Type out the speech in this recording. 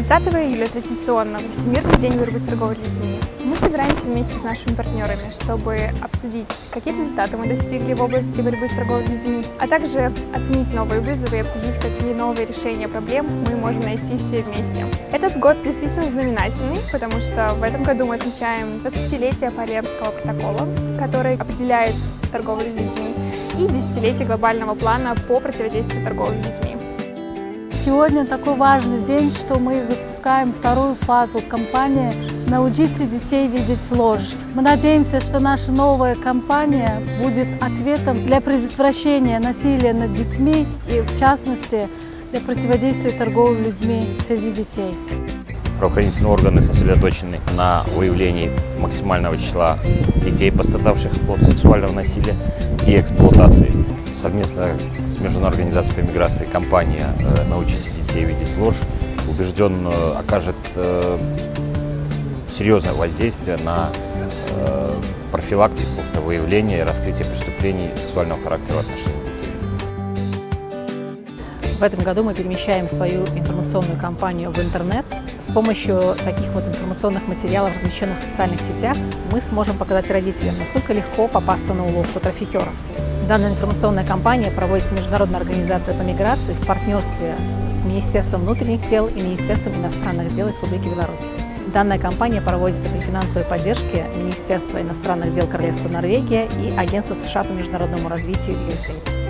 30 июля традиционно Всемирный день борьбы с торговлей людьми. Мы собираемся вместе с нашими партнерами, чтобы обсудить, какие результаты мы достигли в области борьбы с торговлей людьми, а также оценить новые вызовы и обсудить, какие новые решения проблем мы можем найти все вместе. Этот год действительно знаменательный, потому что в этом году мы отмечаем 20-летие Палермского протокола, который определяет торговлю людьми, и 10-летие глобального плана по противодействию торговле людьми. Сегодня такой важный день, что мы запускаем вторую фазу кампании «Научите детей видеть ложь». Мы надеемся, что наша новая кампания будет ответом для предотвращения насилия над детьми и, в частности, для противодействия торговле людьми среди детей. Правоохранительные органы сосредоточены на выявлении максимального числа детей, пострадавших от сексуального насилия и эксплуатации. Совместно с Международной организацией по миграции компания «Научите детей видеть ложь» убежден окажет серьезное воздействие на профилактику, выявление и раскрытие преступлений сексуального характера в отношении детей. В этом году мы перемещаем свою информационную кампанию в интернет. С помощью таких вот информационных материалов, размещенных в социальных сетях, мы сможем показать родителям, насколько легко попасться на уловку трафикеров. Данная информационная кампания проводится Международной организацией по миграции в партнерстве с Министерством внутренних дел и Министерством иностранных дел Республики Беларусь. Данная кампания проводится при финансовой поддержке Министерства иностранных дел Королевства Норвегия и Агентства США по международному развитию USAID.